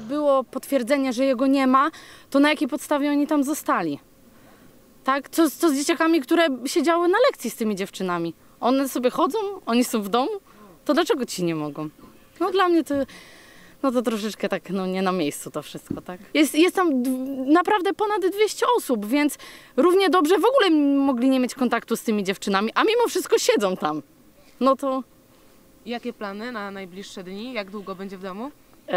było potwierdzenie, że jego nie ma, to na jakiej podstawie oni tam zostali? Tak? Co z dzieciakami, które siedziały na lekcji z tymi dziewczynami? One sobie chodzą? Oni są w domu? To dlaczego ci nie mogą? No dla mnie to... No to troszeczkę tak, no nie na miejscu to wszystko, tak? Jest tam naprawdę ponad 200 osób, więc równie dobrze w ogóle mogli nie mieć kontaktu z tymi dziewczynami, a mimo wszystko siedzą tam. No to... Jakie plany na najbliższe dni? Jak długo będzie w domu?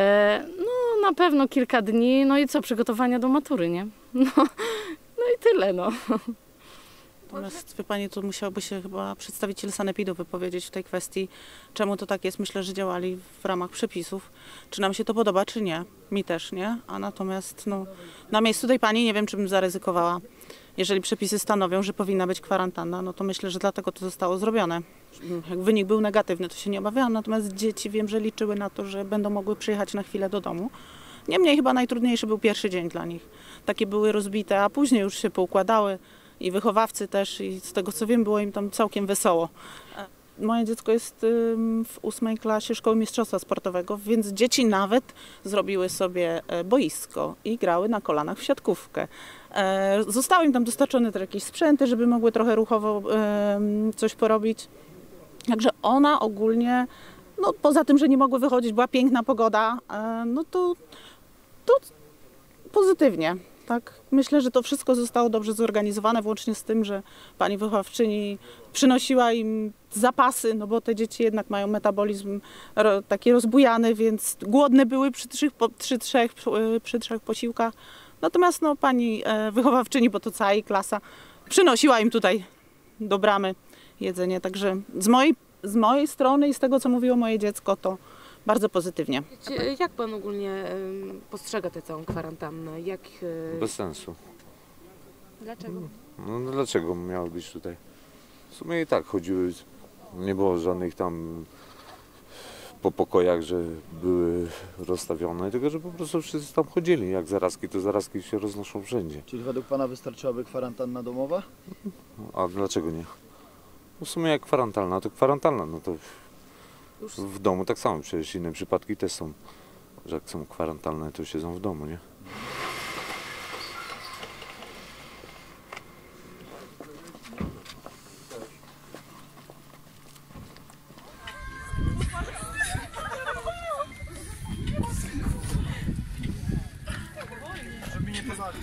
No na pewno kilka dni, no i co, przygotowania do matury, nie? No i tyle, no. Natomiast, wie pani, tu musiałby się chyba przedstawiciel sanepidu wypowiedzieć w tej kwestii, czemu to tak jest. Myślę, że działali w ramach przepisów. Czy nam się to podoba, czy nie. Mi też, nie? A natomiast, no, na miejscu tej pani nie wiem, czy bym zaryzykowała. Jeżeli przepisy stanowią, że powinna być kwarantanna, no to myślę, że dlatego to zostało zrobione. Jak wynik był negatywny, to się nie obawiałam, natomiast dzieci wiem, że liczyły na to, że będą mogły przyjechać na chwilę do domu. Niemniej chyba najtrudniejszy był pierwszy dzień dla nich. Takie były rozbite, a później już się poukładały. I wychowawcy też, i z tego co wiem, było im tam całkiem wesoło. Moje dziecko jest w 8. klasie szkoły mistrzostwa sportowego, więc dzieci nawet zrobiły sobie boisko i grały na kolanach w siatkówkę. Zostały im tam dostarczone też jakieś sprzęty, żeby mogły trochę ruchowo coś porobić. Także ona ogólnie, no poza tym, że nie mogły wychodzić, była piękna pogoda, no to pozytywnie. Tak, myślę, że to wszystko zostało dobrze zorganizowane, włącznie z tym, że pani wychowawczyni przynosiła im zapasy, no bo te dzieci jednak mają metabolizm taki rozbujany, więc głodne były przy trzech posiłkach. Natomiast no, pani wychowawczyni, bo to cała jej klasa, przynosiła im tutaj do bramy jedzenie. Także z mojej strony i z tego, co mówiło moje dziecko, to bardzo pozytywnie. Jak pan ogólnie postrzega tę całą kwarantannę? Bez sensu. Dlaczego? No dlaczego miały być tutaj? W sumie i tak chodziły, nie było żadnych tam po pokojach, że były rozstawione, tylko że po prostu wszyscy tam chodzili. Jak zarazki, to zarazki się roznoszą wszędzie. Czyli według pana wystarczyłaby kwarantanna domowa? A dlaczego nie? No w sumie jak kwarantanna, to kwarantanna, no to w domu tak samo, przecież inne przypadki też są, że jak są kwarantanne, to siedzą w domu, nie? Żeby nie pozwolić.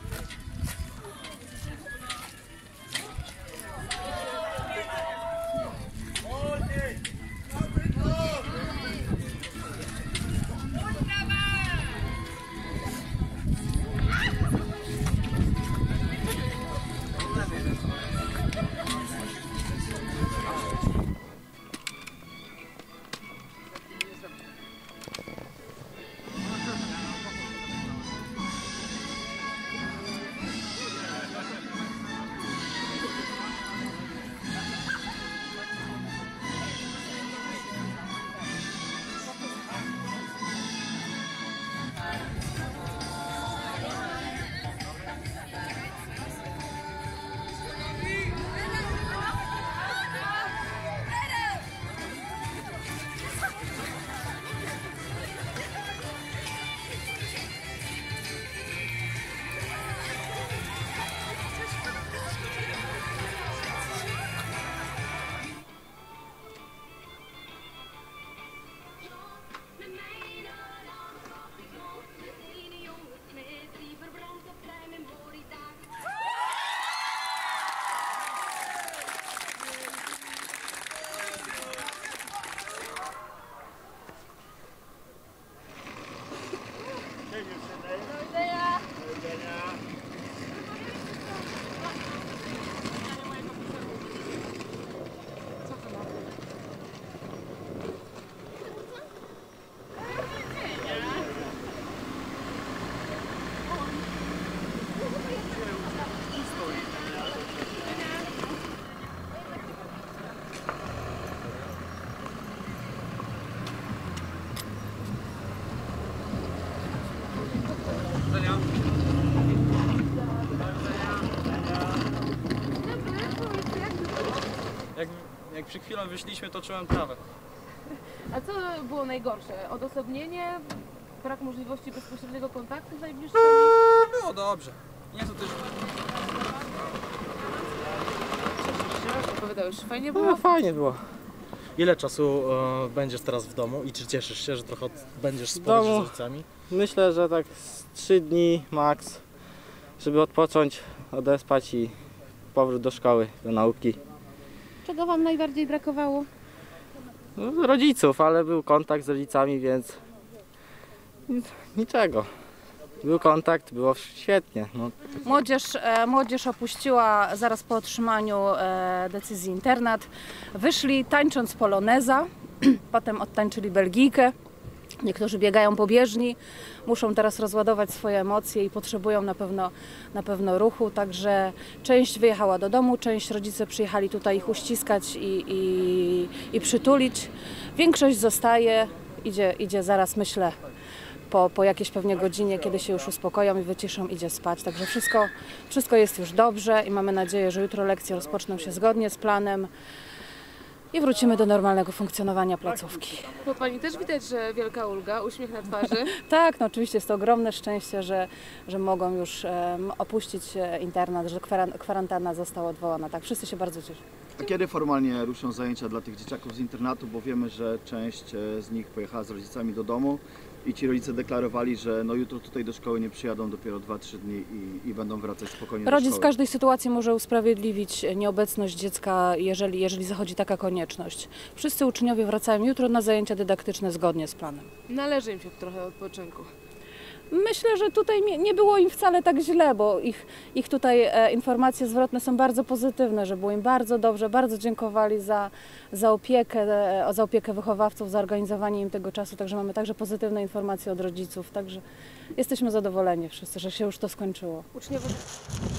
Jak przed chwilą wyszliśmy, to czułem trawę. A co było najgorsze? Odosobnienie? brak możliwości bezpośredniego kontaktu z najbliższymi? Było dobrze. Nie to też... Opowiadałeś, fajnie było? No fajnie było. Ile czasu będziesz teraz w domu i czy cieszysz się, że trochę będziesz spotykać z domu? rodzicami? Myślę, że tak z 3 dni max, żeby odpocząć, odespać i powrót do szkoły, do nauki. Czego Wam najbardziej brakowało? No, rodziców, ale był kontakt z rodzicami, więc niczego. Był kontakt, było świetnie. No. Młodzież opuściła zaraz po otrzymaniu decyzji internat. Wyszli tańcząc poloneza, potem odtańczyli Belgijkę. Niektórzy biegają po bieżni, muszą teraz rozładować swoje emocje i potrzebują na pewno ruchu, także część wyjechała do domu, część rodzice przyjechali tutaj ich uściskać i przytulić. Większość zostaje, idzie zaraz, myślę, po jakiejś pewnie godzinie, kiedy się już uspokoją i wyciszą, idzie spać. Także wszystko jest już dobrze i mamy nadzieję, że jutro lekcje rozpoczną się zgodnie z planem i wrócimy do normalnego funkcjonowania placówki. Po Pani też widać, że wielka ulga, uśmiech na twarzy. Tak, no oczywiście jest to ogromne szczęście, że mogą już opuścić internat, że kwarantanna została odwołana. Tak, wszyscy się bardzo cieszą. A kiedy formalnie ruszą zajęcia dla tych dzieciaków z internatu, bo wiemy, że część z nich pojechała z rodzicami do domu i ci rodzice deklarowali, że no jutro tutaj do szkoły nie przyjadą dopiero 2-3 dni i będą wracać spokojnie do Rodzic szkoły. w każdej sytuacji może usprawiedliwić nieobecność dziecka, jeżeli zachodzi taka konieczność. Wszyscy uczniowie wracają jutro na zajęcia dydaktyczne zgodnie z planem. Należy im się trochę odpoczynku. Myślę, że tutaj nie było im wcale tak źle, bo ich tutaj informacje zwrotne są bardzo pozytywne, że było im bardzo dobrze, bardzo dziękowali za opiekę wychowawców, za organizowanie im tego czasu, także mamy także pozytywne informacje od rodziców, także jesteśmy zadowoleni wszyscy, że się już to skończyło. Uczniowie